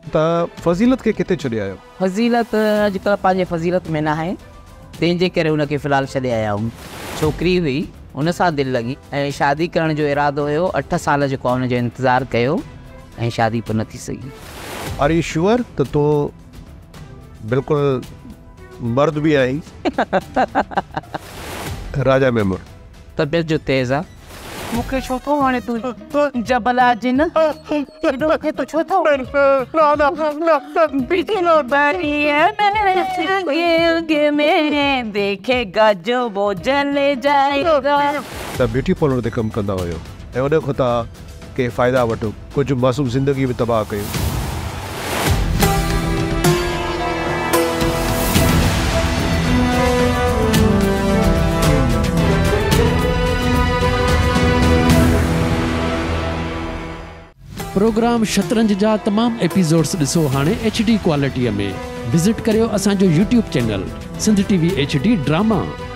त फज़ीलत खे किथे छॾे आयो? फज़ीलत अॼुकल्ह पंहिंजे फज़ीलत में न आहे, तंहिंजे करे हुनखे फ़िलहालु छॾे आया आहियूं। छोकिरी हुई, हुन सां दिलि लॻी ऐं शादी करण जो इरादो हुयो। 8 साल जेको आहे हुनजो इंतज़ारु कयो ऐं शादी पोइ न थी सघी। आर यू श्योर त तूं बिल्कुलु मर्द बि आहीं? राजा मेमूर तबियत जो तेज़ आहे। मूंखे छो थो वणे तूं जबल आजिन तूं छो थो देखेगा जो वो जले जाएगा। त ब्यूटी पार्लर ते कमु कंदा हुयो ऐं उन खां तव्हां के फ़ाइदा वठो, कुझु मासूम ज़िंदगी बि तबाह कयूं। प्रोग्राम शतरंज जा तमामु एपिसोड्स ॾिसो हाणे HD क्वालिटीअ में। विज़िट करियो असांजो YouTube channel Sindh TV HD drama.